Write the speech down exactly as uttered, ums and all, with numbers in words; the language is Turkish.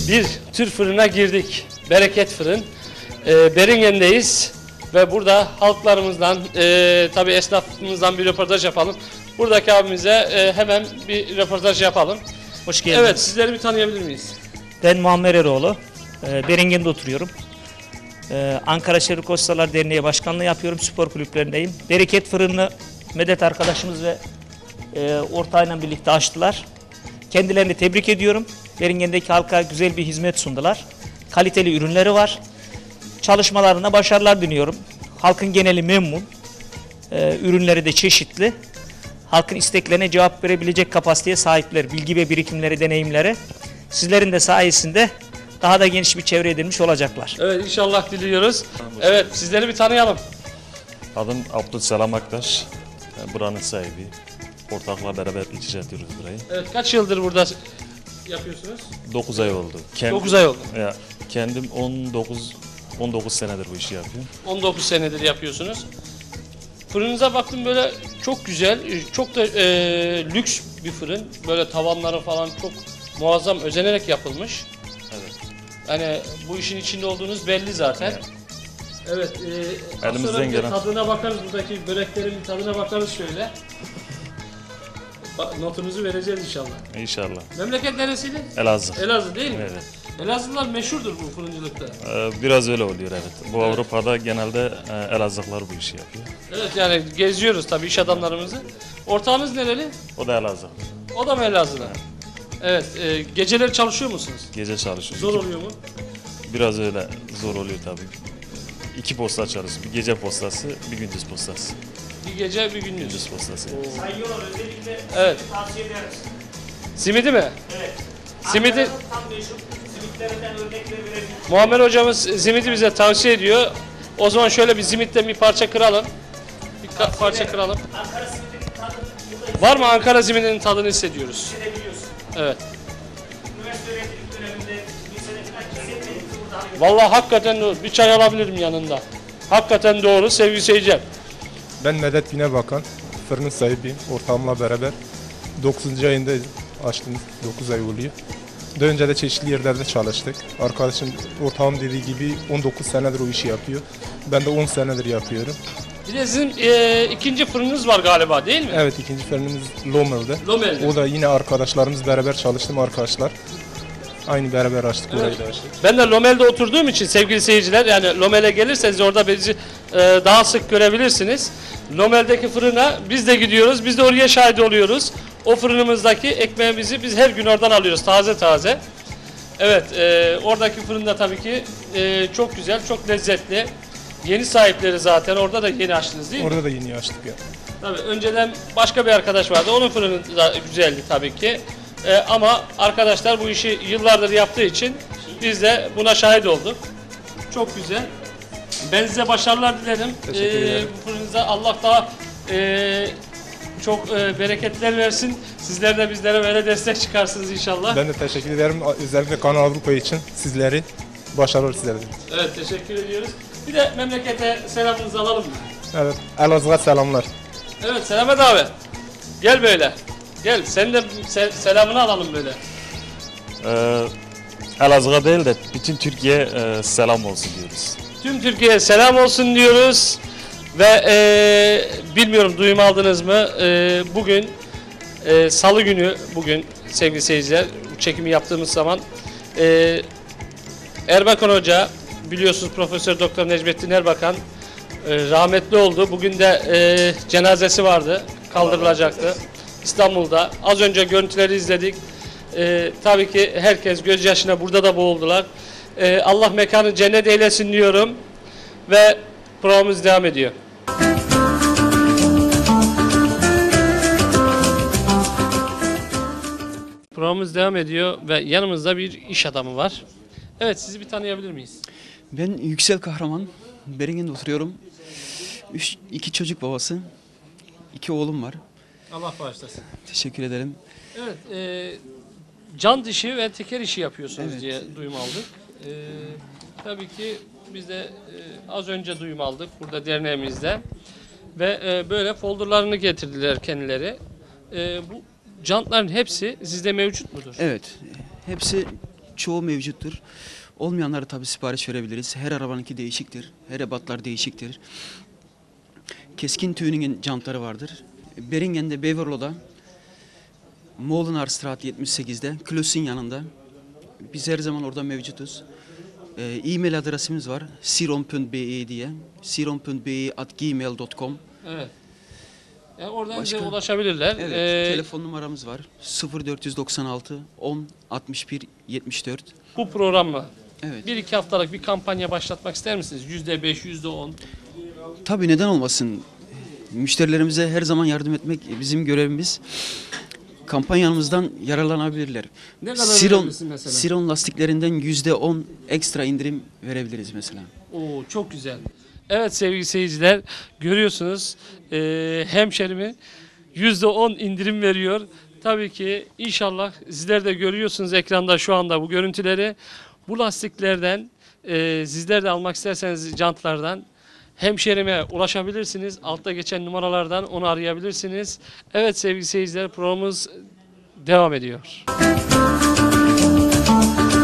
bir tür fırına girdik. Bereket Fırın. E, Beringen'deyiz ve burada halklarımızdan, e, tabii esnafımızdan bir röportaj yapalım. Buradaki abimize e, hemen bir röportaj yapalım. Hoş geldiniz. Evet, sizleri bir tanıyabilir miyiz? Ben Muammer Eroğlu. E, Beringen'de oturuyorum. E, Ankara Çevik Ustalar Derneği Başkanlığı yapıyorum. Spor kulüplerindeyim. Bereket Fırın'ı Medet arkadaşımız ve e, ortağıyla birlikte açtılar. Kendilerini tebrik ediyorum. Beringen'deki halka güzel bir hizmet sundular. Kaliteli ürünleri var. Çalışmalarına başarılar diliyorum. Halkın geneli memnun. E, ürünleri de çeşitli. Halkın isteklerine cevap verebilecek kapasiteye sahipler. Bilgi ve birikimleri, deneyimleri. Sizlerin de sayesinde daha da geniş bir çevre edilmiş olacaklar. Evet, inşallah diliyoruz. Evet, sizleri bir tanıyalım. Adım Abdülselam Aktaş. Buranın sahibi. Ortakla beraber işletiyoruz burayı. Evet, kaç yıldır burada yapıyorsunuz? dokuz ay oldu. Kendim, dokuz ay oldu. Ya, kendim on dokuz on dokuz senedir bu işi yapıyorum. on dokuz senedir yapıyorsunuz. Fırınıza baktım, böyle çok güzel, çok da e, lüks bir fırın. Böyle tavanları falan çok muazzam, özenerek yapılmış. Evet. Hani bu işin içinde olduğunuz belli zaten. Evet. Evet. E, Elimizden gelen. Tadına bakarız, buradaki böreklerin bir tadına bakarız şöyle. Bak, notunuzu vereceğiz inşallah. İnşallah. Memleket neresiydi? Elazığ. Elazığ değil mi? Evet. Elazığlılar meşhurdur bu fırıncılıkta. Ee, biraz öyle oluyor evet. Bu Evet. Avrupa'da genelde e, Elazığlılar bu işi yapıyor. Evet, yani geziyoruz tabii iş adamlarımızı. Ortağınız nereli? O da Elazığ. O da mı Elazığ'da? Evet. E, geceleri çalışıyor musunuz? Gece çalışıyoruz. Zor İki- oluyor mu? Biraz öyle zor oluyor tabii. İki posta çalışıyoruz. Bir gece postası, bir gündüz postası. Bir gece bir gündüz. Gündüz postası. Sayıyorlar, özellikle Evet. tavsiye ederiz. Simidi mi? Evet. Simidi, Ankara'nın tam meşhur simitlerinden örnekler verebilirim. Muammer hocamız simidi bize tavsiye ediyor. O zaman şöyle bir simitten bir parça kıralım. Bir ka- parça kıralım. Ankara simitinin tadını burada Var mı Ankara simidinin tadını hissediyoruz? hissedebiliyorsun. Evet. Üniversite öğrencilik döneminde bir sene falan hissetmedik burada. Hani Vallahi hakikaten doğru. Bir çay alabilirim yanında. Hakikaten doğru sevgili seyirciler. Ben Medet Günebakan, fırının sahibiyim. Ortağımla beraber dokuzuncu ayında açtım, dokuz ay oluyor. Daha önce de çeşitli yerlerde çalıştık. Arkadaşım, ortağım dediği gibi on dokuz senedir o işi yapıyor. Ben de on senedir yapıyorum. Bir de sizin e, ikinci fırınınız var galiba değil mi? Evet, ikinci fırınımız Lomel'de. Lomel'de. O da yine arkadaşlarımız beraber çalıştım arkadaşlar. Aynı beraber açtık, Evet. burayı da açtık. Ben de Lomel'de oturduğum için sevgili seyirciler, yani Lomel'e gelirseniz orada bizi e, daha sık görebilirsiniz. Lomel'deki fırına biz de gidiyoruz, biz de oraya şahit oluyoruz. O fırınımızdaki ekmeğimizi biz her gün oradan alıyoruz, taze taze. Evet, e, oradaki fırında tabii ki e, çok güzel, çok lezzetli. Yeni sahipleri zaten, orada da yeni açtınız değil mi? Orada da yeni açtık ya. Tabii önceden başka bir arkadaş vardı, onun fırını da güzeldi tabii ki. Ee, ama arkadaşlar bu işi yıllardır yaptığı için biz de buna şahit olduk. Çok güzel. Ben size başarılar dilerim. Teşekkür Ee, ederim. bu fırınıza Allah daha e, çok e, bereketler versin. Sizler de bizlere böyle destek çıkarsınız inşallah. Ben de teşekkür ederim. Özellikle Kanal Avrupa için sizleri. Başarılar sizlere. Evet, teşekkür ediyoruz. Bir de memlekete selamınızı alalım mı? Evet, Elazığ'a selamlar. Evet, Selamet abi. Gel böyle. Gel, sen de se- selamını alalım böyle. Ee, Elazığ'a değil de bütün Türkiye e, selam olsun diyoruz. Tüm Türkiye'ye selam olsun diyoruz. Ve e, bilmiyorum duyum aldınız mı? E, bugün e, Salı günü, bugün sevgili seyirciler, bu çekimi yaptığımız zaman e, Erbakan Hoca, biliyorsunuz Profesör Doktor Necmettin Erbakan e, rahmetli oldu. Bugün de e, cenazesi vardı, kaldırılacaktı İstanbul'da. Az önce görüntüleri izledik. E, tabii ki herkes gözyaşına burada da boğuldular. E, Allah mekanı cennet eylesin diyorum ve programımız devam ediyor. Programımız devam ediyor ve yanımızda bir iş adamı var. Evet, sizi bir tanıyabilir miyiz? Ben Yüksel Kahraman, Beringen'de oturuyorum. Üç, iki çocuk babası, iki oğlum var. Allah bağışlasın. Teşekkür ederim. Evet, e, can dişi ve teker işi yapıyorsunuz Evet. diye duyum aldık. E, tabii ki biz de e, az önce duyum aldık burada derneğimizde. Ve e, böyle folderlarını getirdiler kendileri. E, bu jantların hepsi sizde mevcut mudur? Evet, hepsi çoğu mevcuttur. Olmayanları tabii sipariş verebiliriz. Her arabanınki değişiktir. Her ebatlar değişiktir. Keskin Tuning'in jantları vardır. Beringen'de Beverlo'da Molenarstraat yetmiş sekizde Klös'ün yanında. Biz her zaman orada mevcutuz. Ee, E-mail adresimiz var. siron punkt be diye. siron punkt be at gmail nokta com. Evet. Yani oradan Başka? bize ulaşabilirler. Evet, Ee, telefon numaramız var. sıfır dört doksan altı on altmış bir yetmiş dört. bu programı Evet. bir iki haftalık bir kampanya başlatmak ister misiniz? Yüzde beş, yüzde on. Tabii neden olmasın? Müşterilerimize her zaman yardım etmek bizim görevimiz. Kampanyamızdan yararlanabilirler. Ne kadar Siron, verebilirsin mesela? Siron lastiklerinden yüzde on ekstra indirim verebiliriz mesela. Oo, çok güzel. Evet sevgili seyirciler, görüyorsunuz eee hemşerimi yüzde on indirim veriyor. Tabii ki inşallah sizler de görüyorsunuz ekranda şu anda bu görüntüleri. Bu lastiklerden eee sizler de almak isterseniz jantlardan hemşerime ulaşabilirsiniz. Altta geçen numaralardan onu arayabilirsiniz. Evet sevgili seyirciler, programımız devam ediyor.